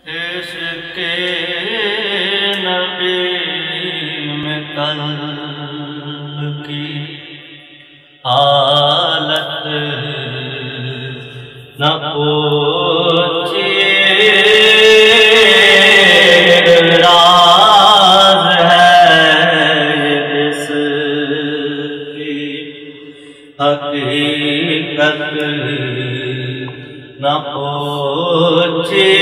عشق-e-Nabi میں قلب کی حالت نہ پوچھئے، راز ہے جس کی حقیقت نہ پوچھئے،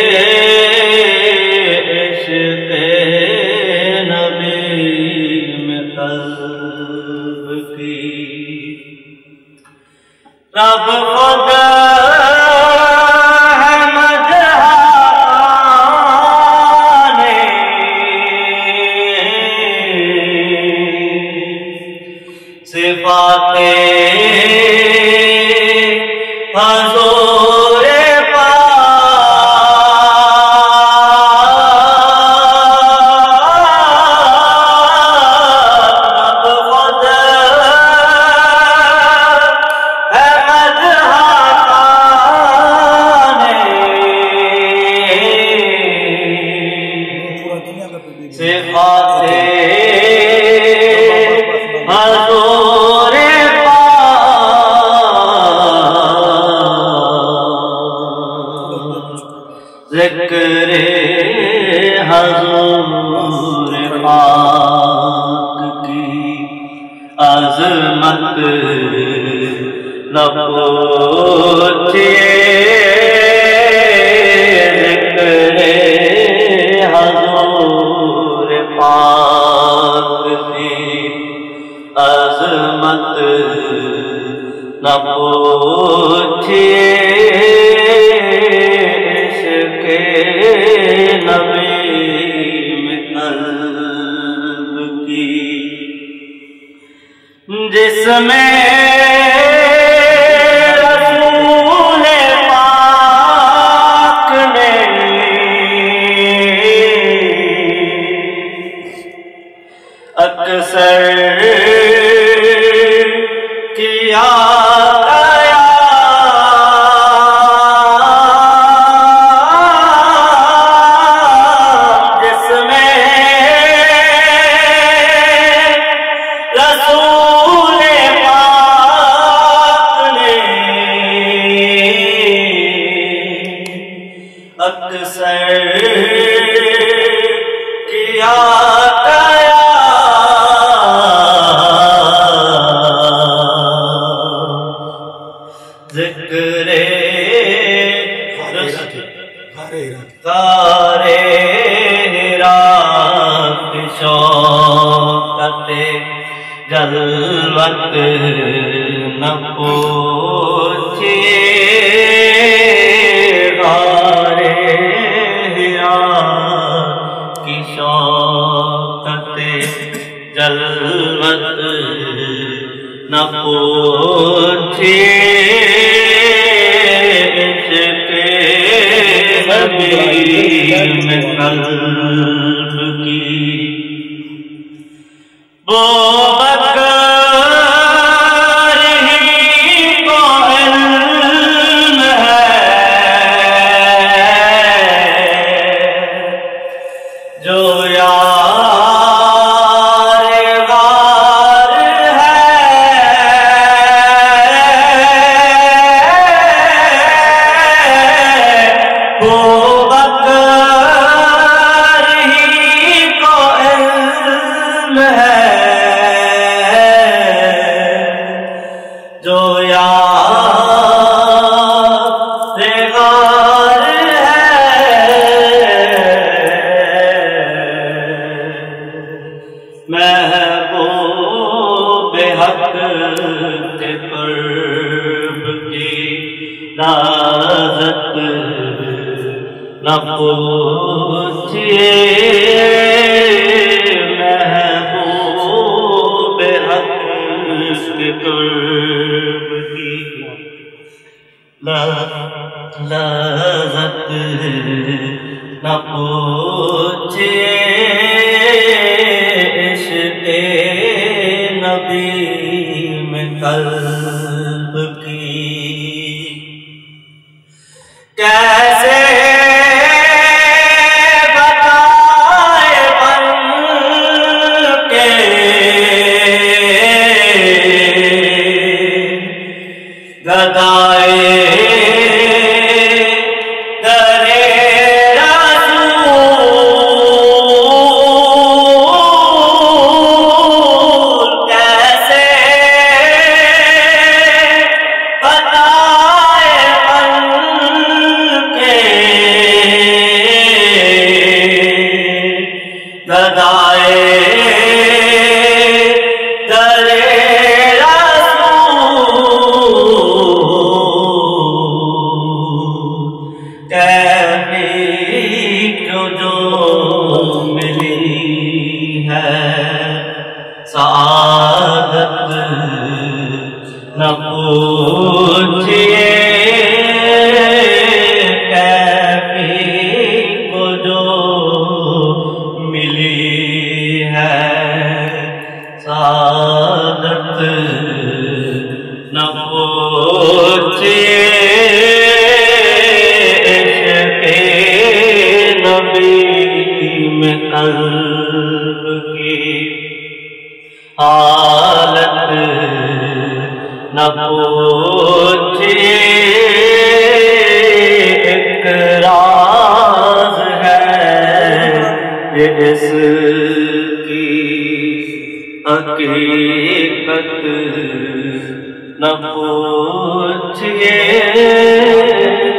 عشق-e-Nabi میں قلب کی رب خدا ہے مدحانے Zikr-e-Huzoor-e-Pak کی عظمت نہ پوچھئے، Zikr-e-Huzoor-e-Pak کی عظمت نہ پوچھئے، عشق-e-Nabi میں قلب کی جس میں رسول پاک نے اکثر کیا Ghar-e-Hira کی شوکت-e-جلوت نہ پوچھئے، Ghar-e-Hira کی شوکت-e-جلوت نہ پوچھئے، میں قلب کی بou بکر ہی کو علم ہے جو یار-e-غار ہے، بou بکر ہی کو علم ہے جو یار-e-غار ہے، مہبوب-e-حق کے قرب کی لذت نہ پوچھئے، مہبوب-e-حق کے قرب کی لذت نہ پوچھئے، عشق-e-Nabi میں قلب کی کیسے सदाए दर-ए-रासूल कैफी को जो मिली है सआदत न पूछिए qalb की हालत न पूछिए एक राज है ये इसकी हकीकत न पूछिए